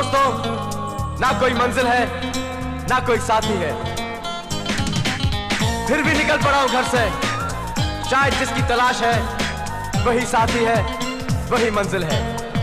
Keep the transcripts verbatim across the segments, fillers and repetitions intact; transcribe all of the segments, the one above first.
दोस्तों, ना कोई मंजिल है ना कोई साथी है, फिर भी निकल पड़ा हूं घर से। शायद जिसकी तलाश है वही साथी है, वही मंजिल है।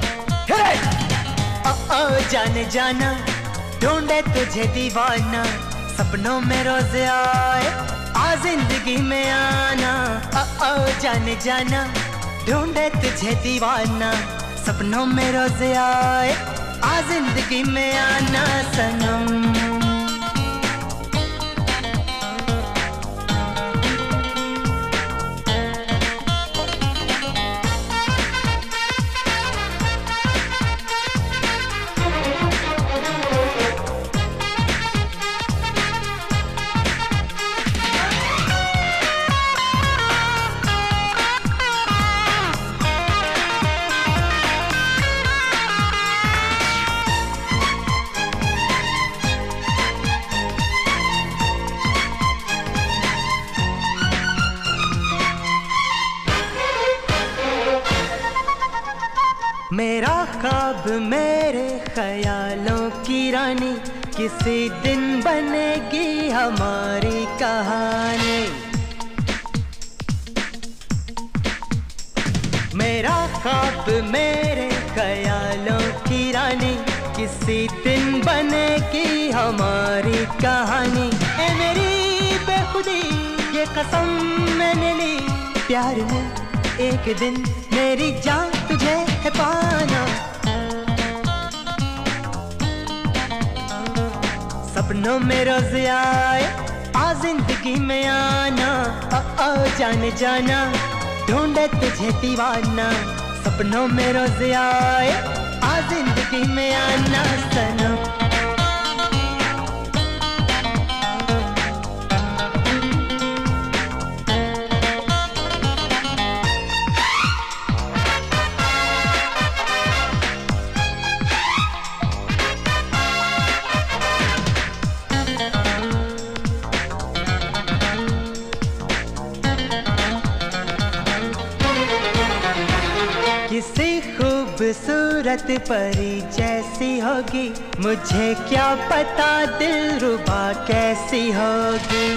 ओ ओ जाने जाना, ढूंढे तुझे दीवाना, सपनों में रोज आए आ जिंदगी में आना। ओ ओ जाने जाना, ढूंढे तुझे दीवाना, सपनों में रोज आए आ जिंदगी में आना सनम। मेरा ख्वाब मेरे ख्यालों की रानी, किसी दिन बनेगी हमारी कहानी। मेरा ख्वाब मेरे ख्यालों की रानी, किसी दिन बनेगी हमारी कहानी। ए मेरी बेखुदी ये कसम मैंने ली, प्यार में एक दिन मेरी जान तुझे है पाना। सपनों में रोज आए आ जिंदगी में आना। ओ ओ जाने जाना, ढूंढे तुझे दीवाना, सपनों में रोज आए आ जिंदगी में आना सनम। किसी खूबसूरत परी जैसी होगी, मुझे क्या पता दिलरुबा कैसी होगी।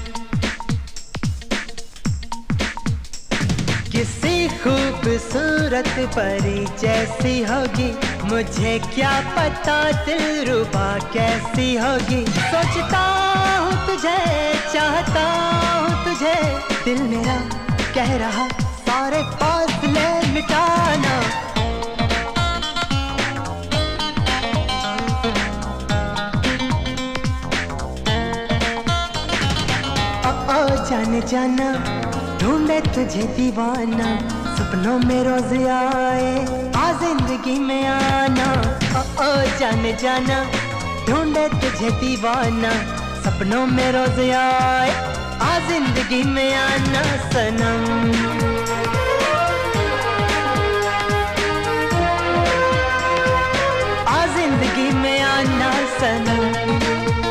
किसी खूबसूरत परी जैसी होगी, मुझे क्या पता दिलरुबा कैसी होगी। सोचता हूँ तुझे, चाहता हूँ तुझे, दिल मेरा कह रहा सारे फासले मिटाना। ओ ओ जाने जाना, ढूंढे तुझे दीवाना, सपनों में रोज आए आ जिंदगी में आना। ओ ओ जाने जाना, ढूंढे तुझे दीवाना, सपनों में रोज आए आ जिंदगी में आना सनम। जिंदगी में आना सनम।